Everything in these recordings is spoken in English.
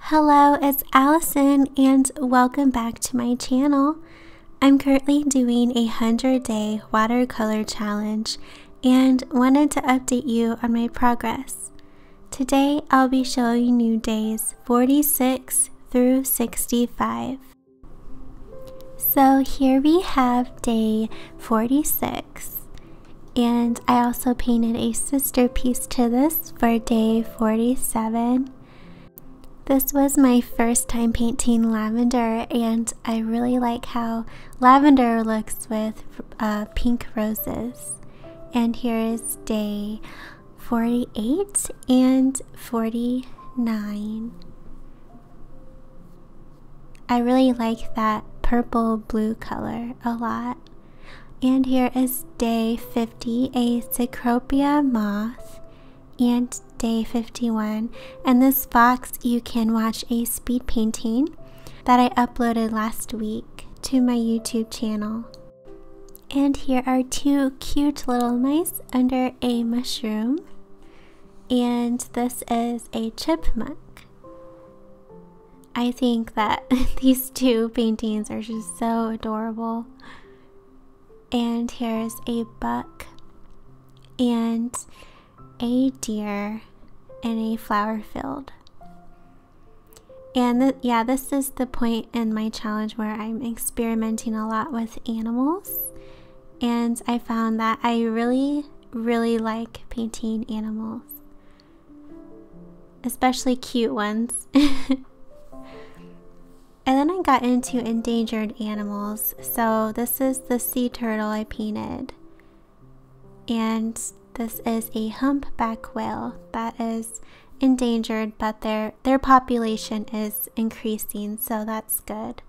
Hello, it's Allison and welcome back to my channel. I'm currently doing a 100-day watercolor challenge and wanted to update you on my progress. Today I'll be showing you days 46 through 65. So here we have day 46, and I also painted a sister piece to this for day 47. This was my first time painting lavender, and I really like how lavender looks with pink roses. And here is day 48 and 49. I really like that purple blue color a lot. And here is day 50, a Cecropia moth, and day 51, and this fox you can watch a speed painting that I uploaded last week to my YouTube channel. And here are two cute little mice under a mushroom, and this is a chipmunk. I think that these two paintings are just so adorable. And here's a buck and a deer in a flower field. And this is the point in my challenge where I'm experimenting a lot with animals, and I found that I really like painting animals, especially cute ones. And then I got into endangered animals. So this is the sea turtle I painted, and this is a humpback whale that is endangered, but their population is increasing, so that's good.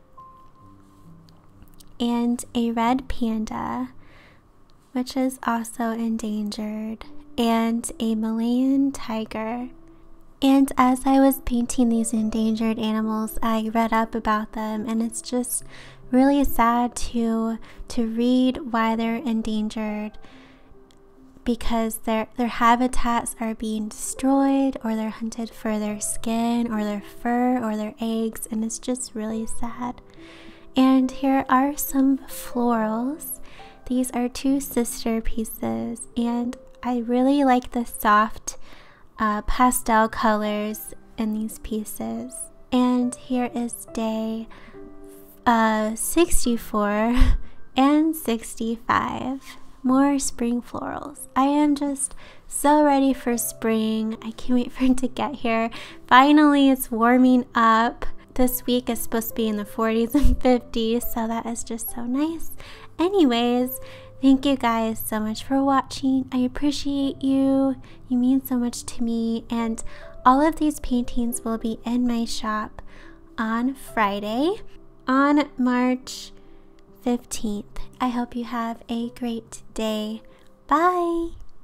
And a red panda, which is also endangered, and a Malayan tiger. And as I was painting these endangered animals, I read up about them, and it's just really sad to read why they're endangered, because their habitats are being destroyed, or they're hunted for their skin or their fur or their eggs, and it's just really sad. And here are some florals. These are two sister pieces, and I really like the soft pastel colors in these pieces. And here is day 64 and 65. More spring florals. I am just so ready for spring. I can't wait for it to get here. Finally, it's warming up. This week is supposed to be in the 40s and 50s, so that is just so nice. Anyways, thank you guys so much for watching. I appreciate you. You mean so much to me. And all of these paintings will be in my shop on Friday, on March 15th. I hope you have a great day. Bye!